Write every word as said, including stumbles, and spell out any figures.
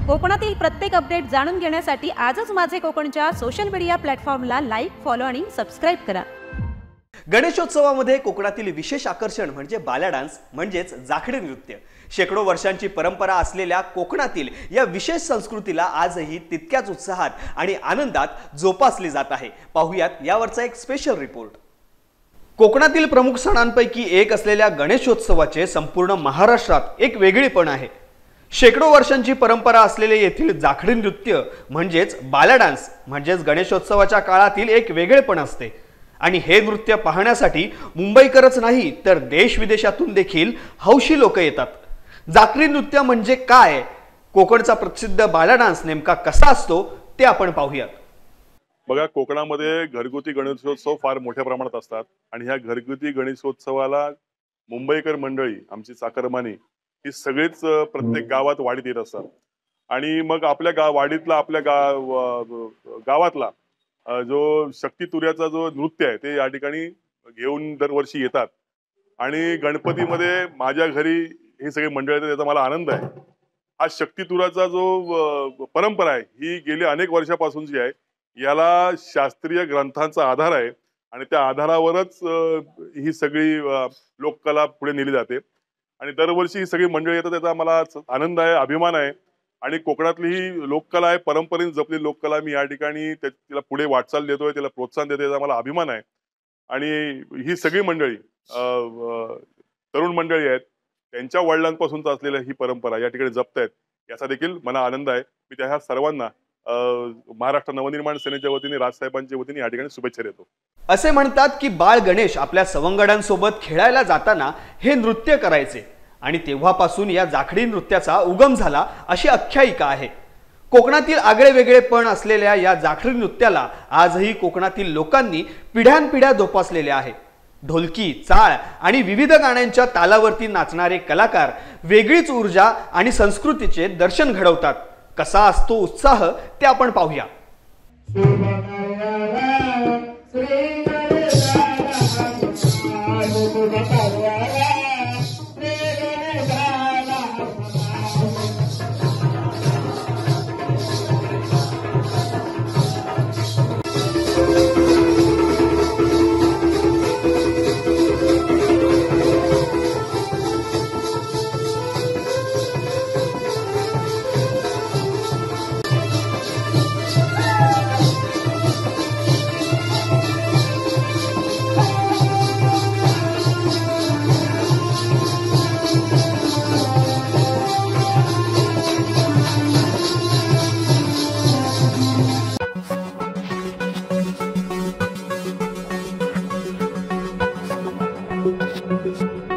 कोकणातील प्रत्येक अपडेट जाणून घेण्यासाठी आजच माझे कोकणच्या सोशल मीडिया प्लॅटफॉर्मला लाईक, फॉलो आणि सबस्क्राइब करा। गणेशोत्सवामध्ये कोकणातील विशेष आकर्षण म्हणजे बाल्या डान्स म्हणजेच जाखडी नृत्य। शेकडो वर्षांची परंपरा असलेल्या कोकणातील या विशेष संस्कृतीला आजही तितक्याच उत्साहात आणि आनंदात जोपासली जात आहे। पाहूयात यावरचा एक स्पेशल रिपोर्ट। कोकणातील प्रमुख सणांपैकी एक असलेल्या गणेशोत्सवाचे संपूर्ण महाराष्ट्रात एक वेगळेपण आहे। शेकडो वर्षांची परंपरा असलेले येथील जाखडी नृत्य म्हणजेच बाल्या डान्स म्हणजेच गणेशोत्सवाच्या काळातील एक वेगळेपण असते आणि हे नृत्य पाहण्यासाठी मुंबईकरच नाही तर देश विदेशातून देखील हौशी लोक येतात। जाखडी नृत्य म्हणजे काय, कोकणचा प्रसिद्ध बाल्या डान्स नेमका कसा असतो ते आपण पाहूयात। बघा, कोकणामध्ये घरगुती गणेशोत्सव फार मोठ्या प्रमाणात असतात आणि ह्या घरगुती गणेशोत्सवाला मुंबईकर मंडळी, आमची चाकरमानी ही सगळीच प्रत्येक गावात वाडीत येत असतात आणि मग आपल्या गाव वाडीतला आपल्या गाव गावातला जो शक्ती तुऱ्याचा जो नृत्य आहे ते या ठिकाणी घेऊन दरवर्षी येतात आणि गणपतीमध्ये माझ्या घरी ही सगळी मंडळी येतात, त्याचा मला आनंद आहे। हा शक्ती तुराचा जो परंपरा आहे ही गेली अनेक वर्षापासूनची आहे। याला शास्त्रीय ग्रंथांचा आधार आहे आणि त्या आधारावरच ही सगळी लोककला पुढे नेली जाते आणि दरवर्षी ही सगळी मंडळी येतात, त्याचा मला आनंद आहे, अभिमान आहे। आणि कोकणातली ही लोककला आहे, परंपरेने जपलेली लोककला, मी या ठिकाणी तिला पुढे वाटचाल देतोय, तिला प्रोत्साहन देतोय, याचा मला अभिमान आहे। आणि ही सगळी मंडळी तरुण मंडळी आहेत, त्यांच्या वडिलांपासून असलेल्या ही परंपरा या ठिकाणी जपतायत, याचा देखील मला आनंद आहे। मी त्या ह्या सर्वांना महाराष्ट्र नवनिर्माण सेनेच्या वतीने, राजसाहेबांच्या वतीने या ठिकाणी शुभेच्छा देतो। असे म्हणतात की बाळ गणेश आपल्या सवंगड्यांसोबत खेळायला जाताना हे नृत्य करायचे आणि तेव्हापासून या जाखडी नृत्याचा उगम झाला अशी आख्यायिका आहे। कोकणातील आगळे वेगळेपण असलेल्या या जाखडी नृत्याला आजही कोकणातील लोकांनी पिढ्यानपिढ्या जोपासलेले आहे। ढोलकी, चाळ आणि विविध गाण्यांच्या तालावरती नाचणारे कलाकार वेगळीच ऊर्जा आणि संस्कृतीचे दर्शन घडवतात। कसा असतो उत्साह ते आपण पाहूया। Thank you.